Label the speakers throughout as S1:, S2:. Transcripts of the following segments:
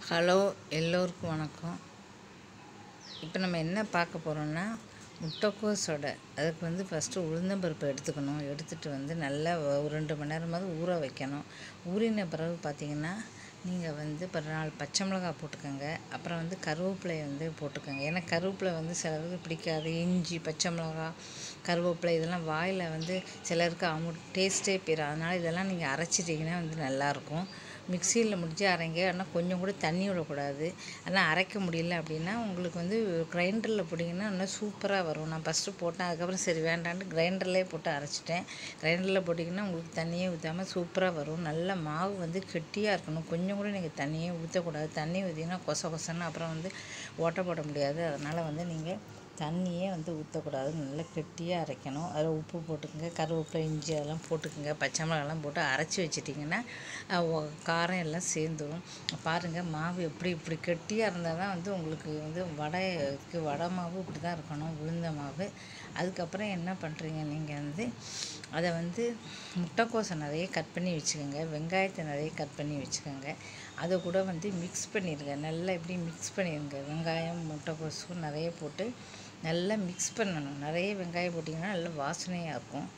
S1: Hello, எல்லோருக்கும் வணக்கம். இப்போ நம்ம என்ன பார்க்க போகிறோம்னா, முட்டைக்கோஸோட அதுக்கு ஃபஸ்ட்டு உளுந்தம்பருப்பு எடுத்துக்கணும். எடுத்துகிட்டு நல்லா ஒரு 2 மணி நேரமாவது ஊற வைக்கணும். ஊறின பிறகு பார்த்திங்கன்னா, நீங்கள் இப்போ 4 பச்சை மிளகாய் போட்டுக்கோங்க. அப்புறம் கருவேப்பிலை போட்டுக்கோங்க. ஏன்னா கருவேப்பிலை சிலருக்கு பிடிக்காது. இஞ்சி, பச்சை மிளகாய், கருவேப்பிலை இதெல்லாம் வாயில் சிலருக்கு டேஸ்ட்டே போயிடும். அதனால் இதெல்லாம் நீங்கள் அரைச்சிட்டிங்கன்னா நல்லாயிருக்கும். மிக்சியில் முடித்து அரைங்க. ஆனால் கொஞ்சம் கூட தண்ணி விடக்கூடாது. ஆனால் அரைக்க முடியல அப்படின்னா உங்களுக்கு கிரைண்டரில் போட்டிங்கன்னா இன்னும் சூப்பராக வரும். நான் ஃபஸ்ட்டு போட்டேன், அதுக்கப்புறம் சரி வேண்டான்ட்டு கிரைண்டர்லேயே போட்டு அரைச்சிட்டேன். கிரைண்டரில் போட்டிங்கன்னா உங்களுக்கு தண்ணியே ஊற்றாமல் சூப்பராக வரும். நல்ல மாவு கெட்டியாக இருக்கணும். கொஞ்சம் கூட நீங்கள் தண்ணியே ஊற்றக்கூடாது. தண்ணி ஊற்றிங்கன்னா கொச கொசன்னு அப்புறம் ஓட்ட போட முடியாது. அதனால் நீங்கள் தண்ணியே ஊற்றக்கூடாது. நல்லா கெட்டியாக அரைக்கணும். அதில் உப்பு போட்டுக்கோங்க, கருவேப்பிலை, இஞ்சி அதெல்லாம் போட்டுக்கோங்க, பச்சை மிளகாலாம் போட்டு அரைச்சி வச்சிட்டிங்கன்னா காரம் எல்லாம் சேர்ந்துடும். பாருங்கள், மாவு இப்படி கெட்டியாக இருந்தால் தான் உங்களுக்கு வடை மாவு இப்படி தான் இருக்கணும், உளுந்த மாவு. அதுக்கப்புறம் என்ன பண்ணுறீங்க, நீங்கள் அதை முட்டைக்கோஸை நிறைய கட் பண்ணி வச்சுக்கோங்க. வெங்காயத்தை நிறைய கட் பண்ணி வச்சுக்கோங்க. அதை கூட மிக்ஸ் பண்ணிடுங்க. நல்லா இப்படி மிக்ஸ் பண்ணிடுங்க. வெங்காயம், முட்டைக்கோஸும் நிறைய போட்டு நல்லா மிக்ஸ் பண்ணணும். நிறைய வெங்காயம் போட்டிங்கன்னா நல்லா வாசனையாக இருக்கும்.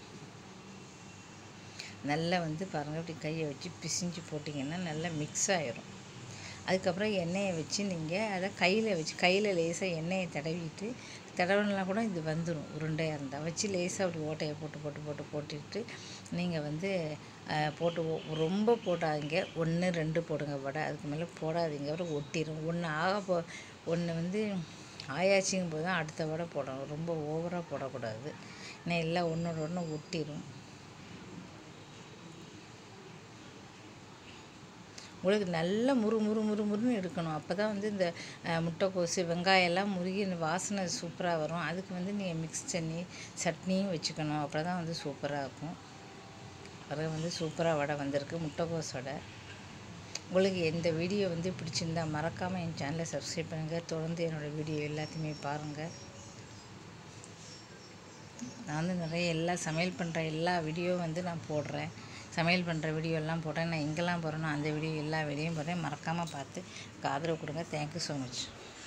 S1: நல்லா பாருங்கள், இப்படி கையை வச்சு பிசிஞ்சு போட்டிங்கன்னா நல்லா மிக்ஸ் ஆகிரும். அதுக்கப்புறம் எண்ணெயை வச்சு நீங்கள் அதை கையில் லேசாக எண்ணெயை தடவினா கூட இது வந்துடும். உருண்டையாக இருந்தால் வச்சு லேசாக அப்படி ஓட்டையை போட்டுட்டு நீங்கள் போட்டு ரொம்ப போடாதீங்க. 1, 2 போடுங்க வடை. அதுக்கு மேலே போடாதீங்க, அப்புறம் ஒட்டிடும். ஒன்று ஆயாச்சிங்கும் போது தான் அடுத்த வடை போடணும். ரொம்ப ஓவராக போடக்கூடாது. ஏன்னா எல்லாம் ஒன்றோட ஒன்று ஒட்டிடும். உங்களுக்கு நல்ல முறுமுறுன்னு எடுக்கணும். அப்போ தான் இந்த முட்டைக்கோஸு, வெங்காயம் எல்லாம் முருகி வாசனை சூப்பராக வரும். அதுக்கு நீங்கள் மிக்ஸ் பண்ணி சட்னியும் வச்சுக்கணும். அப்போ தான் சூப்பராக இருக்கும். பிறகு சூப்பராக வடை வந்திருக்கு, முட்டைக்கோஸ் வடை. உங்களுக்கு எந்த வீடியோ பிடிச்சிருந்தா மறக்காமல் என் சேனலை சப்ஸ்கிரைப் பண்ணுங்கள். தொடர்ந்து என்னோடய வீடியோ எல்லாத்தையுமே பாருங்கள். நான் நிறைய சமையல் பண்ணுற எல்லா வீடியோ நான் போடுறேன். சமையல் பண்ணுற வீடியோலாம் போட்டேன். நான் எங்கெல்லாம் போகிறேனோ அந்த வீடியோ எல்லா வீடியோவும் போடுறேன். மறக்காமல் பார்த்து ஆதரவு கொடுங்க. Thank you so much.